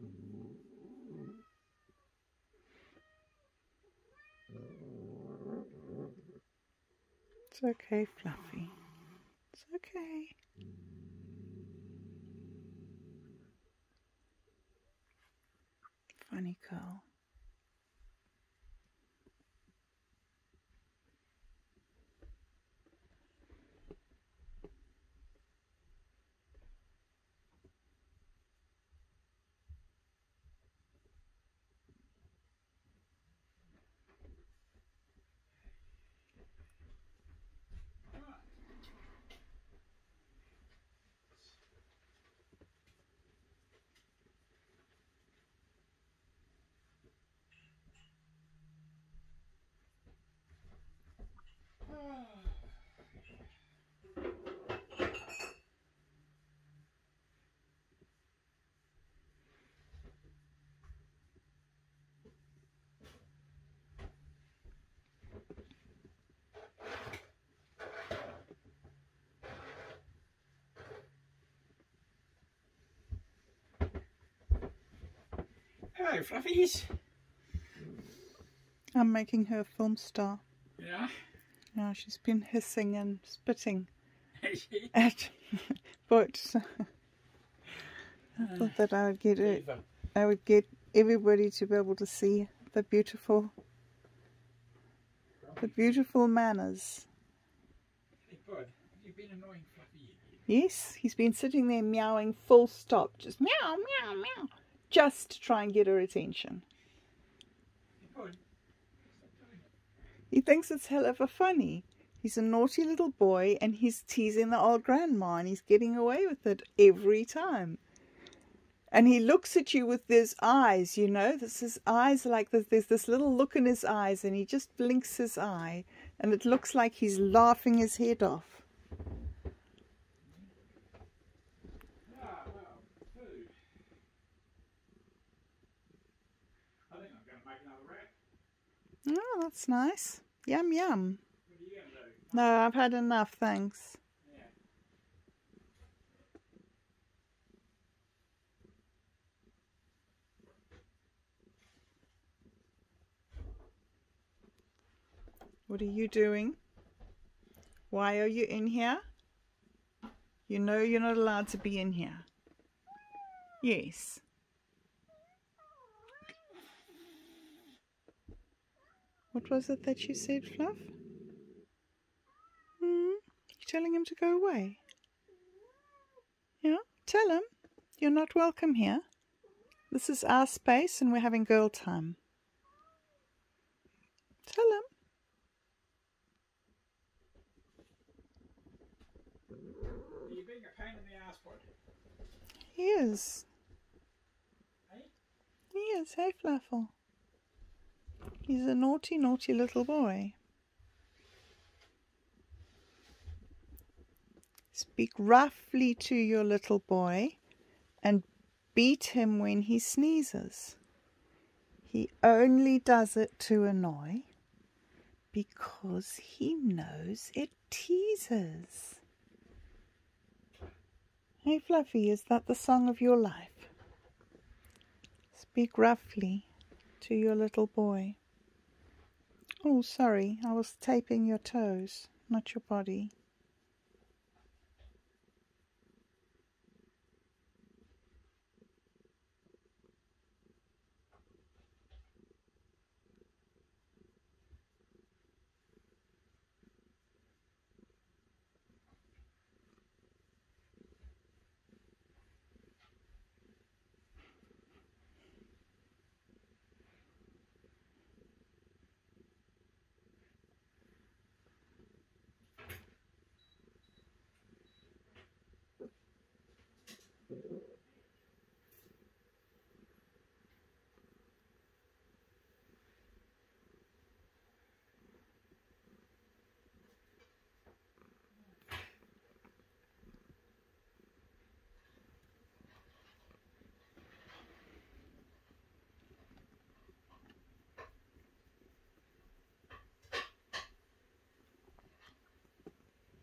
It's okay, Fluffy. It's okay. Funny girl. Hello, Fluffies. I'm making her a film star. Yeah? Now she's been hissing and spitting Is she? at books. I thought that I would get everybody to be able to see the beautiful manners. Hey, Bud, have you been annoying Fluffy? Yes, he's been sitting there meowing full stop, just meow, meow, meow, just to try and get her attention. Hey, Bud, stop doing it. He thinks it's hell of a funny. He's a naughty little boy and he's teasing the old grandma and he's getting away with it every time. And he looks at you with his eyes, you know, his eyes like this, there's this little look in his eyes and he just blinks his eye and it looks like he's laughing his head off. Well, food. I think I'm going to make another wrap. Oh, that's nice. Yum, yum. What are you going to do? No, I've had enough, thanks. Yeah. What are you doing? Why are you in here? You know you're not allowed to be in here. Yes. What was it that you said, Fluff? You're telling him to go away? Yeah? Tell him you're not welcome here. This is our space and we're having girl time. Tell him. Are you being a pain in the ass, Bud? He is. Hey? He is. Hey, Fluffle. He's a naughty, naughty little boy. Speak roughly to your little boy and beat him when he sneezes. He only does it to annoy because he knows it teases. Hey Fluffy, is that the song of your life? Speak roughly to your little boy. Oh, sorry, I was taping your toes, not your body.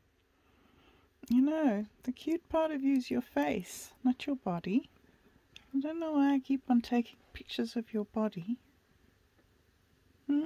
You know, the cute part of you is your face, not your body. I don't know why I keep on taking pictures of your body. Hmm?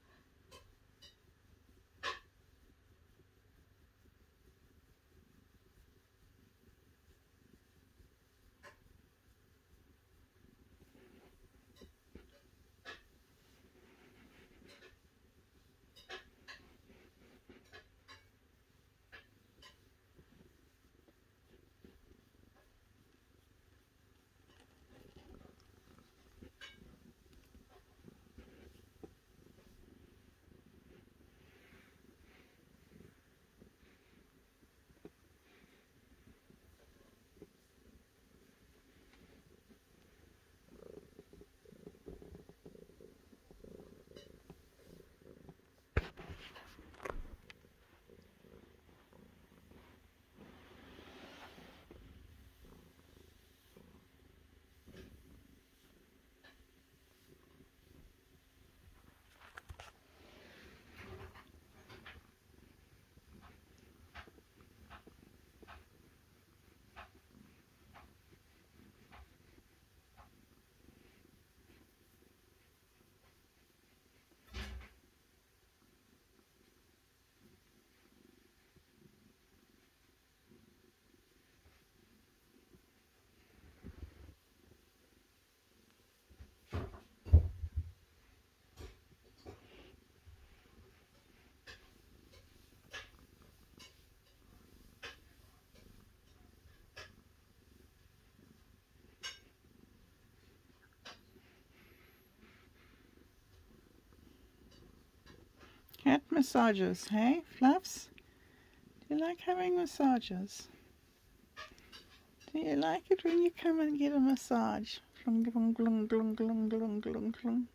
Cat massages, hey, Fluffs? Do you like having massages? Do you like it when you come and get a massage? Glung, glung, glung, glung, glung, glung, glung, glung.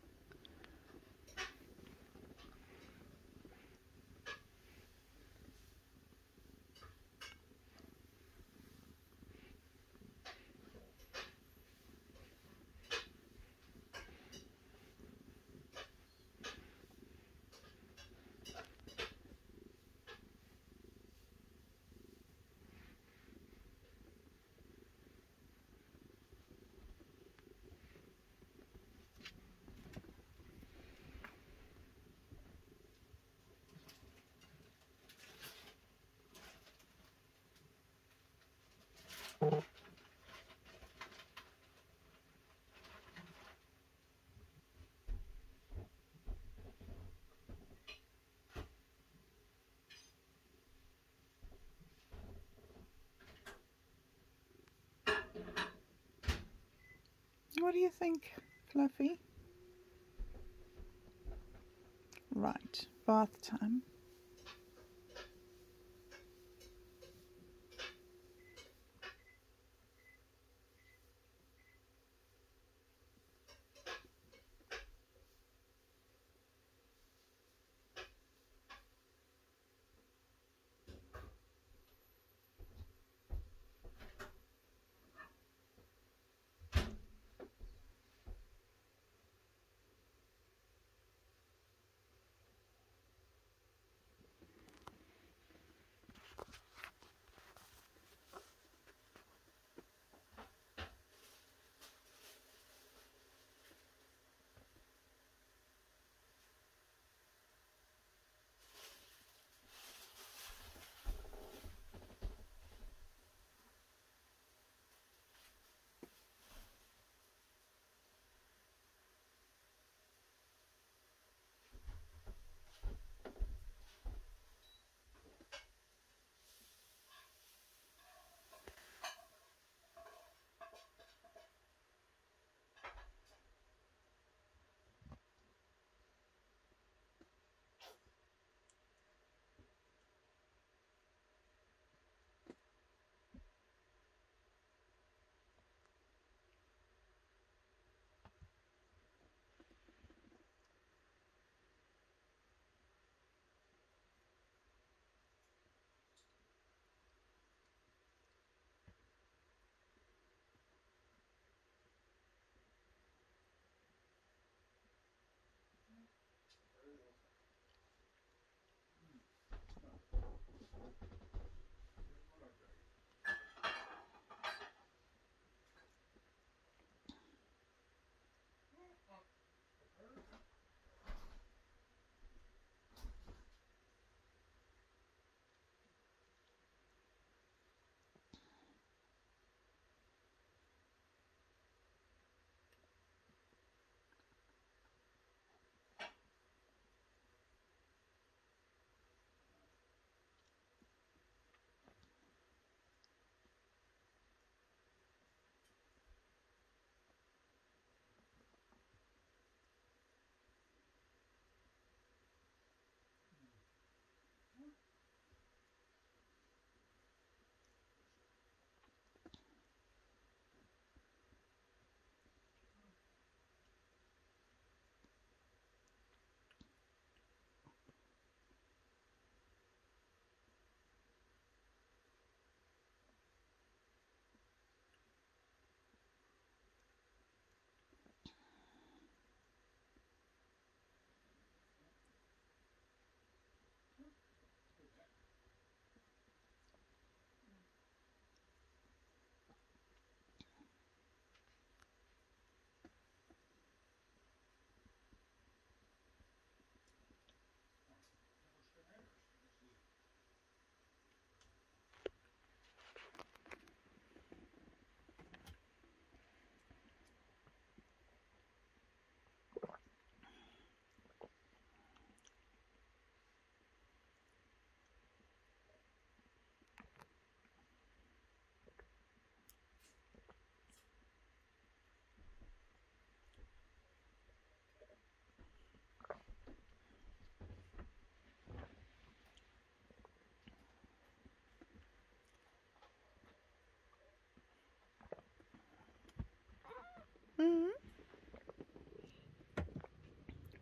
What do you think, Fluffy? Right, bath time.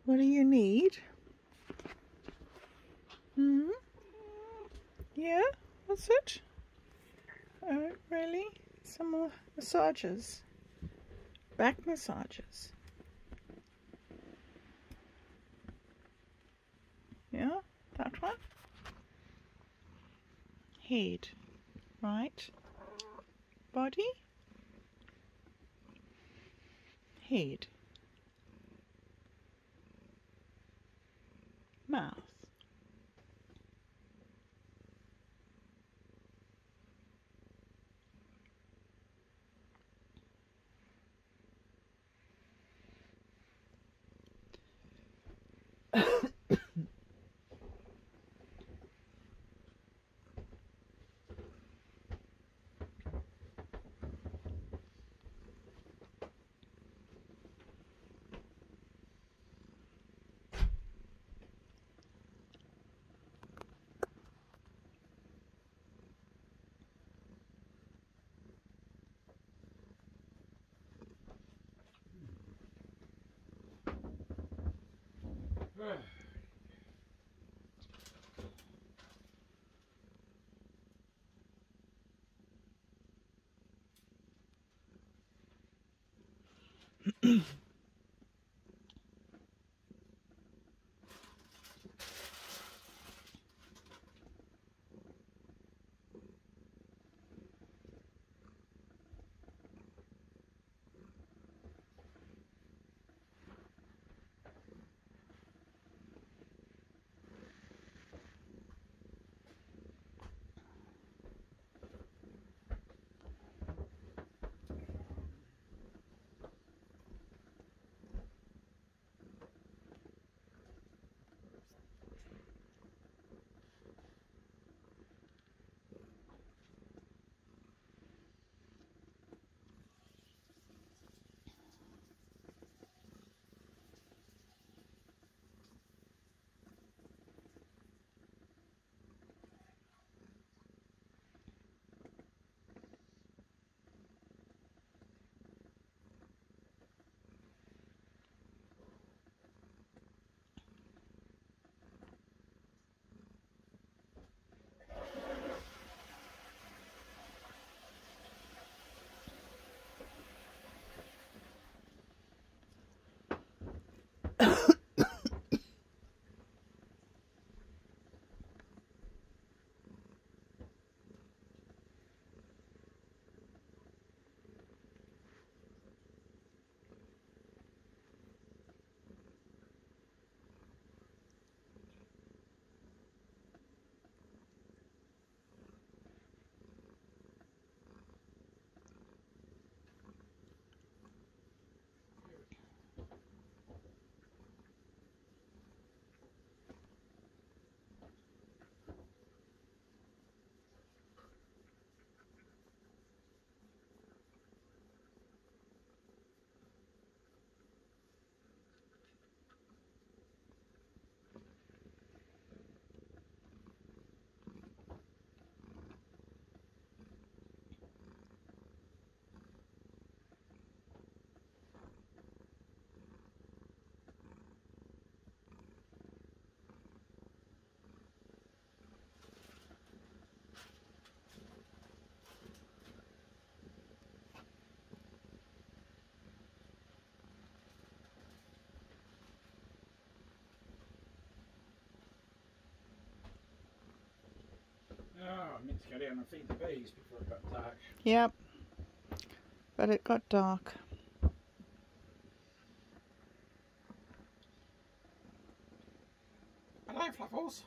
What do you need? Yeah? What's it? Oh, really? Some more massages. Back massages. Yeah? That one? Head. Right. Body. Head. Mouth. Oh, I meant to go down and feed the bees before it got dark. Yep. But it got dark. Hello, Fluffles.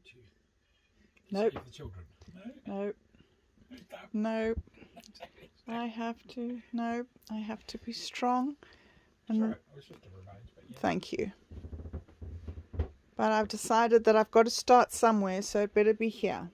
to Nope. save the children. No. No. I have to. No. I have to be strong. That's right. I was just a remains, but yeah. Thank you. But I've decided that I've got to start somewhere, so it better be here.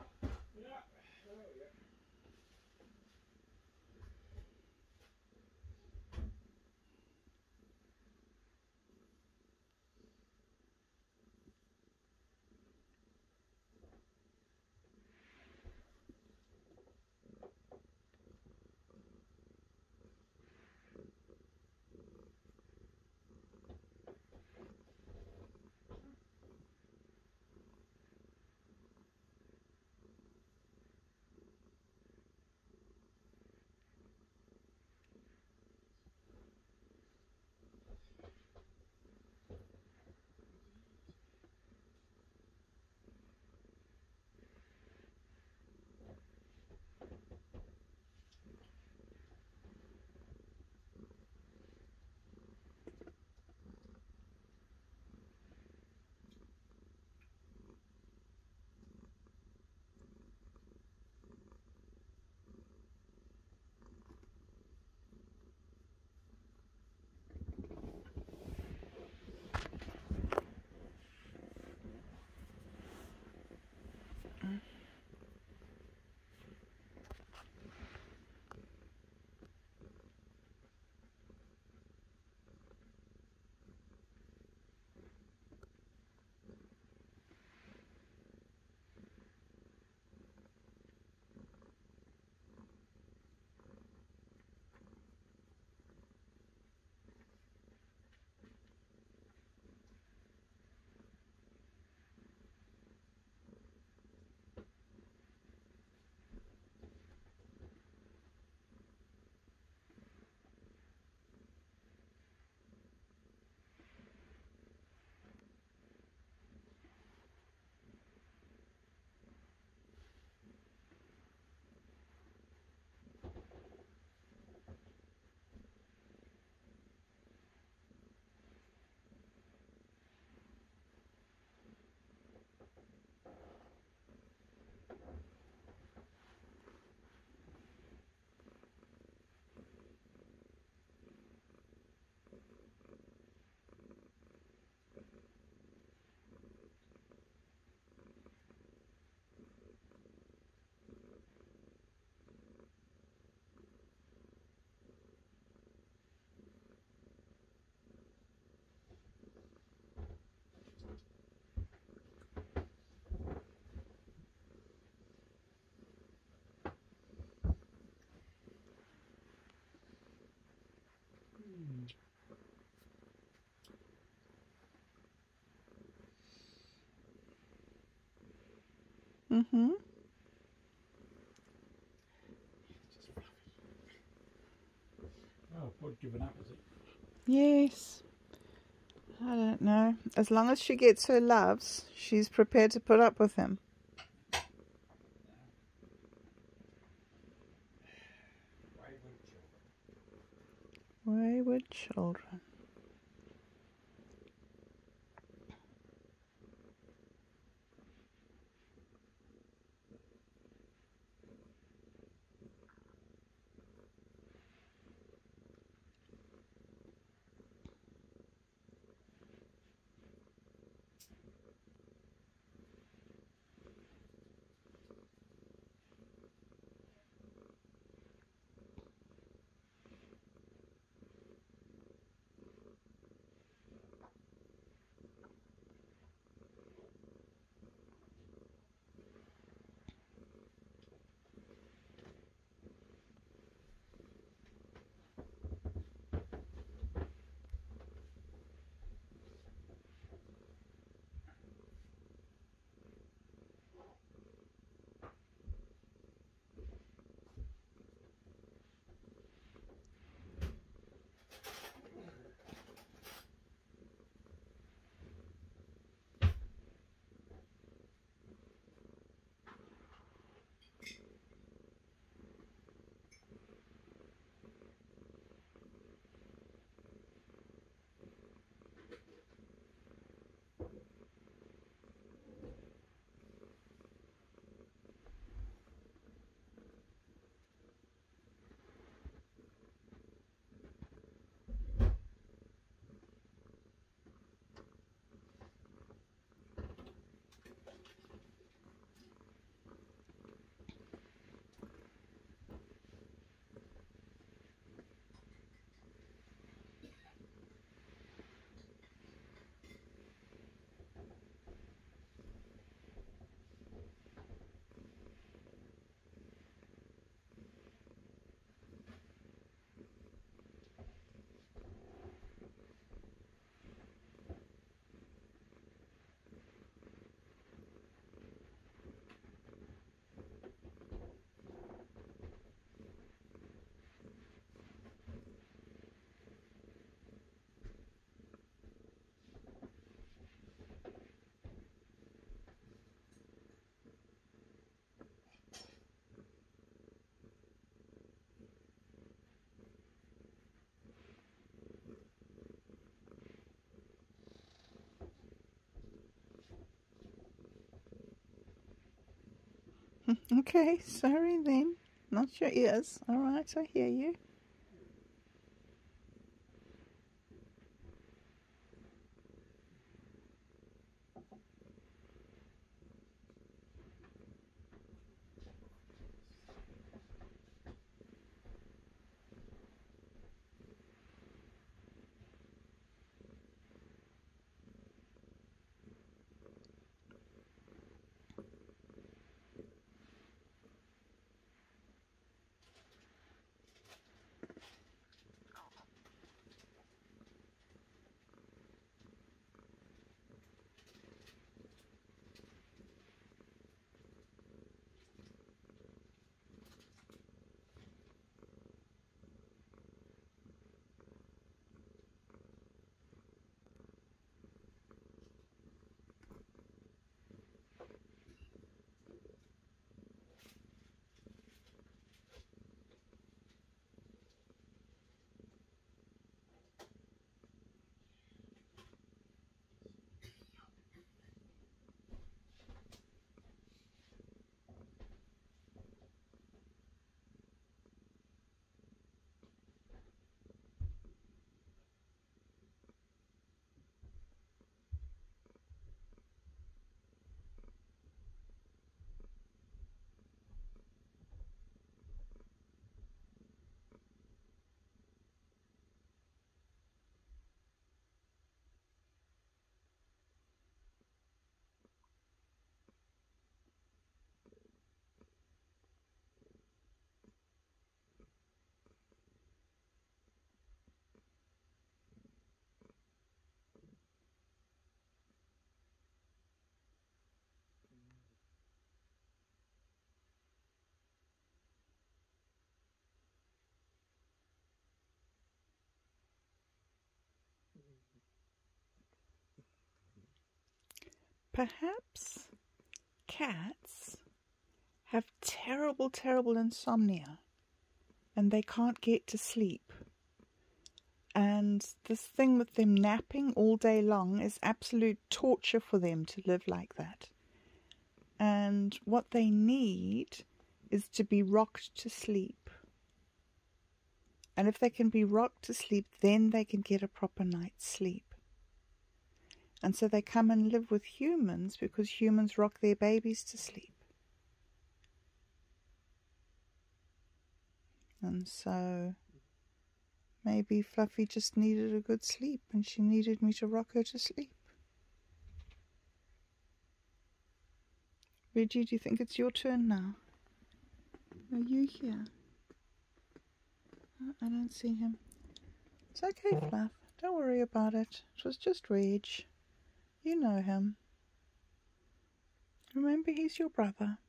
Mm-hmm. Oh, Pod given up, is it? Yes. I don't know. As long as she gets her loves, she's prepared to put up with him. Wayward children. Wayward children. Okay, sorry then. Not your ears. All right, I hear you. Perhaps cats have terrible, terrible insomnia and they can't get to sleep. And this thing with them napping all day long is absolute torture for them to live like that. And what they need is to be rocked to sleep. And if they can be rocked to sleep, then they can get a proper night's sleep. And so they come and live with humans because humans rock their babies to sleep. And so maybe Fluffy just needed a good sleep and she needed me to rock her to sleep. Reggie, do you think it's your turn now? Are you here? Oh, I don't see him. It's okay, Fluff. Don't worry about it. It was just Reg. You know him. Remember, he's your brother.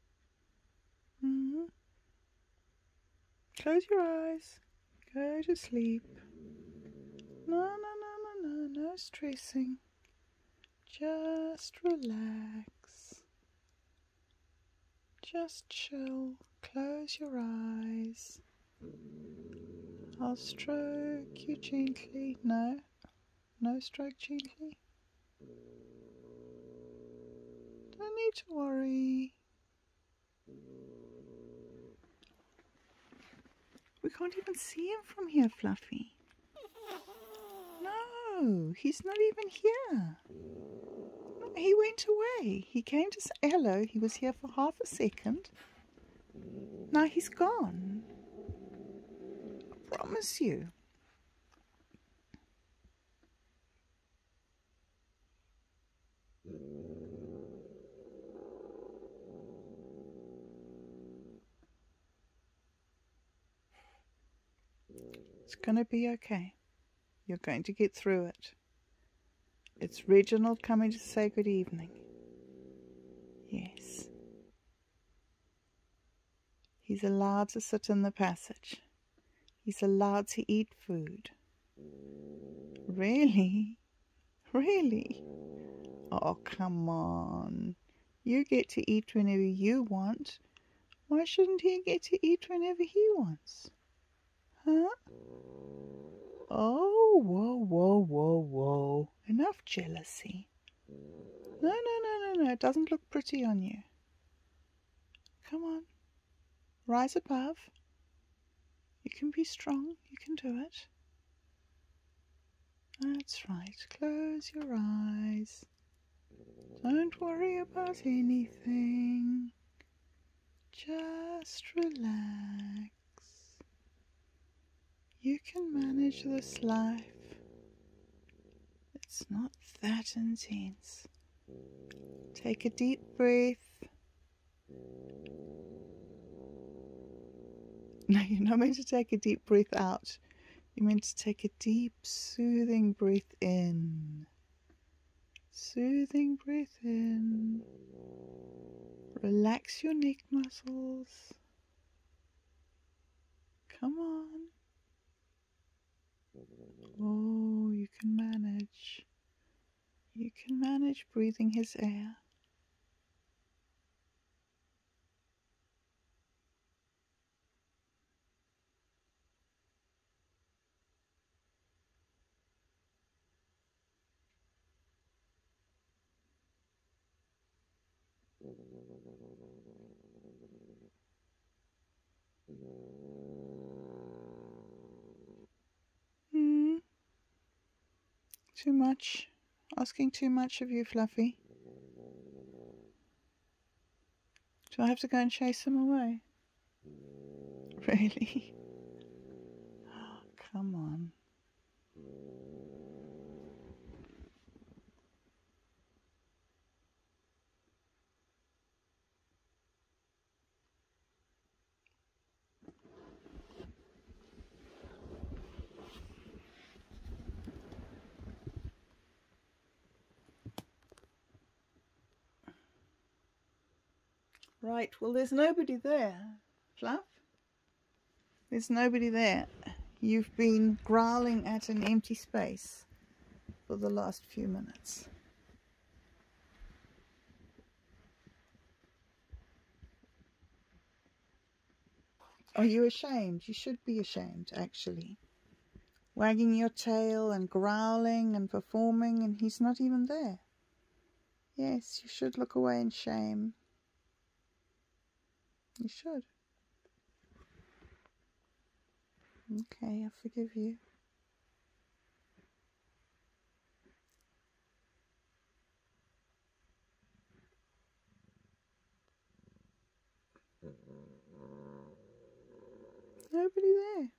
Close your eyes. Go to sleep. No stressing. Just relax. Just chill. Close your eyes. I'll stroke you gently. No stroke gently. Don't need to worry. We can't even see him from here, Fluffy. No, he's not even here. No, he went away. He came to say hello. He was here for half a second. Now he's gone. I promise you. It's going to be okay. You're going to get through it. It's Reginald coming to say good evening. Yes. He's allowed to sit in the passage. He's allowed to eat food. Really? Really? Oh, come on. You get to eat whenever you want. Why shouldn't he get to eat whenever he wants? Huh? Oh, whoa. Enough jealousy. No. It doesn't look pretty on you. Come on. Rise above. You can be strong. You can do it. That's right. Close your eyes. Don't worry about anything. Just relax. You can manage this life. It's not that intense. Take a deep breath. No, you're not meant to take a deep breath out. You're meant to take a deep, soothing breath in. Soothing breath in. Relax your neck muscles. Come on. Oh, you can manage. You can manage breathing his air. Too much. Asking too much of you, Fluffy. Do I have to go and chase him away? Really? Oh, come on. Right, well, there's nobody there, Fluff. There's nobody there. You've been growling at an empty space for the last few minutes. Are you ashamed? You should be ashamed, actually. Wagging your tail and growling and performing, and he's not even there. Yes, you should look away in shame. You should. Okay, I forgive you. Nobody there.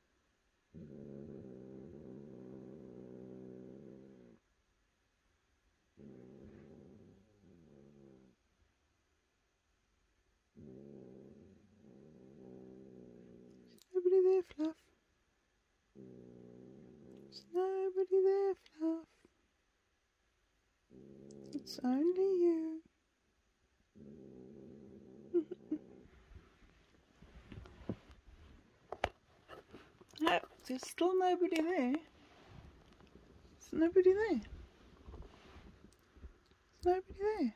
Nobody there, Fluff. There's nobody there, Fluff. It's only you. No, there's still nobody there. There's nobody there. There's nobody there.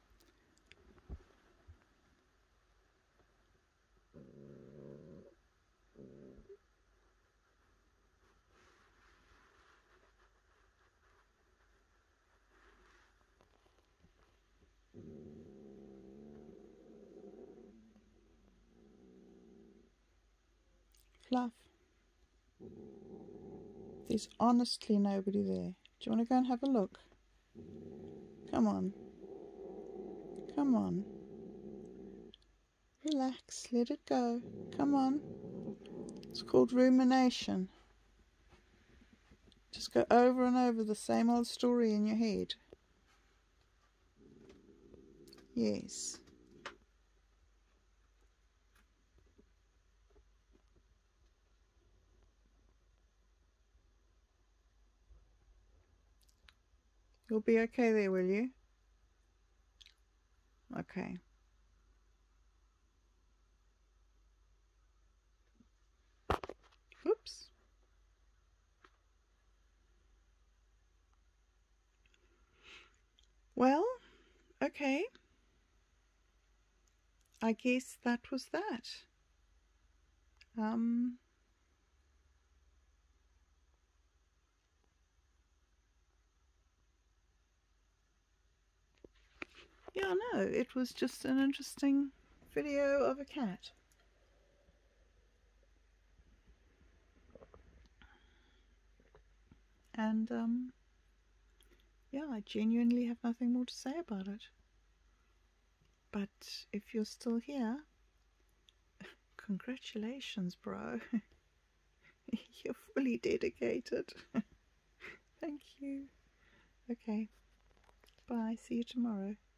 Fluff. There's honestly nobody there. Do you want to go and have a look? Come on. Come on. Relax. Let it go. Come on. It's called rumination. Just go over and over the same old story in your head. Yes. You'll be okay there, will you? Okay. Oops. Well, okay. I guess that was that. Yeah, no, it was just an interesting video of a cat. And yeah, I genuinely have nothing more to say about it. But if you're still here, congratulations, bro. You're fully dedicated. Thank you. Okay, bye. See you tomorrow.